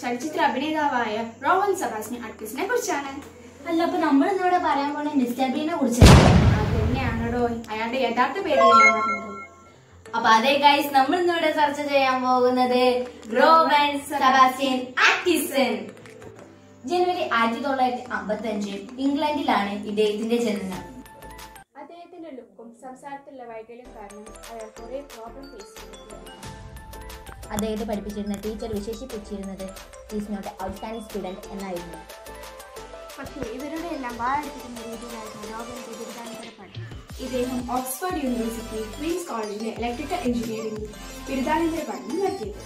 ചലച്ചിത്ര അഭിനേതാവായ rowan Sebastian അറ്റ്കിൻസിനെ കുറിച്ചാണ്. അല്ല, അപ്പൊ നമ്മൾ ഇന്നിവിടെ പറയാൻ പോണ മിസ്റ്റർബീനെ കുറിച്ചാണ്. അതന്നെയാണോ അയാളുടെ യഥാർത്ഥ പേരിൽ ഞാൻ പറഞ്ഞത്. അപ്പൊ അതേ ഗൈസ്, നമ്മൾ ഇന്നിവിടെ ചർച്ച ചെയ്യാൻ പോകുന്നത് റോവൻ സെബാസ്റ്റ്യൻ അറ്റ്കിൻസൺ. ജനുവരി 1955 ഇംഗ്ലണ്ടിലാണ് ഇദ്ദേഹത്തിന്റെ ജനനം. അദ്ദേഹത്തിന്റെ ലുക്കും സംസാരത്തിലുള്ള വൈകല്യം കാരണം അയാൾ കുറെ പ്രോബ്ലം ഫേസ് ചെയ്തിട്ടുണ്ട്. അദ്ദേഹത്തെ പഠിപ്പിച്ചിരുന്ന ടീച്ചർ വിശേഷിപ്പിച്ചിരുന്നത് ഈസ് നോട്ട് ഔട്ട്സ്റ്റാൻഡിംഗ് സ്റ്റുഡന്റ് എന്നായിരുന്നു. പക്ഷേ ഇവരുടെ എല്ലാം വാഴടിപ്പിക്കുന്ന രീതിയിലായിരുന്നു റോബിന്റെ ബിരുദാനന്തര പഠനം. ഇദ്ദേഹം ഓക്സ്ഫോർഡ് യൂണിവേഴ്സിറ്റി ക്വീൻസ് കോളേജിലെ ഇലക്ട്രിക്കൽ എഞ്ചിനീയറിംഗിൽ ബിരുദാനന്തര പഠനം നടത്തിയത്.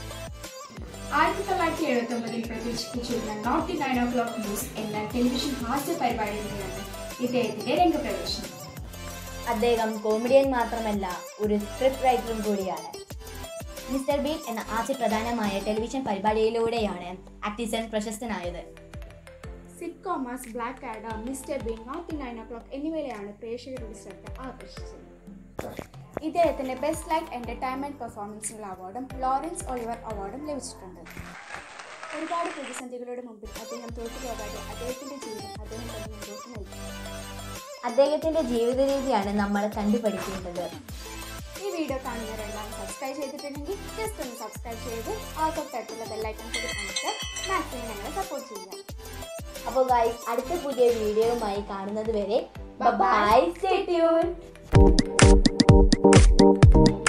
1979 പ്രദർശിപ്പിച്ചിരുന്ന 9 o'clock ന്യൂസ് എന്ന ടെലിവിഷൻ ഹാസ്യ പരിപാടിയിലാണ് ഇദ്ദേഹത്തിന്റെ രംഗപ്രവേശനം. അദ്ദേഹം കോമഡിയൻ മാത്രമല്ല, ഒരു സ്ക്രിപ്റ്റ് റൈറ്ററും കൂടിയാണ്. മിസ്റ്റർ ബീൻ എന്ന ആദ്യപ്രധാനമായ ടെലിവിഷൻ പരിപാടിയിലൂടെയാണ് അറ്റ്കിൻസൺ പ്രശസ്തനായത്. Sitcoms, Black Adam, Mister Bean, 9 o'clock എന്നിവയിലാണ് പ്രേക്ഷകരുടെ ശ്രദ്ധ ആകർഷിച്ചത്. ഇദ്ദേഹത്തിന് ബെസ്റ്റ് ലൈറ്റ് എന്റർടൈൻമെന്റ് പെർഫോമൻസിനുള്ള അവാർഡും ലോറൻസ് ഒലിവർ അവാർഡും ലഭിച്ചിട്ടുണ്ട്. ഒരുപാട് പ്രതിസന്ധികളുടെ മുമ്പിൽ അദ്ദേഹം തോറ്റുപോകാതെ അദ്ദേഹത്തിന്റെ ജീവിതം അദ്ദേഹം തന്നെ മുന്നോട്ട് നയിച്ചു. അദ്ദേഹത്തിന്റെ ജീവിത രീതിയാണ് നമ്മൾ കണ്ടുപഠിക്കേണ്ടത്. ഈ വീഡിയോ കാണുന്നവരെല്ലാം സബ്സ്ക്രൈബ് ചെയ്തിട്ടുണ്ടെങ്കിൽ ജസ്റ്റ് ഒന്ന് സബ്സ്ക്രൈബ് ചെയ്ത് ആ തൊട്ടടുത്തുള്ള ബെല്ലൈക്കൺ കൂടി അമർത്തി മാക്സിമം ഞങ്ങളെ സപ്പോർട്ട് ചെയ്യുക. അപ്പോൾ ഗൈസ്, അടുത്ത പുതിയ വീഡിയോയുമായി കാണുന്നത് വരെ ബൈ, സ്റ്റേ ട്യൂൺ.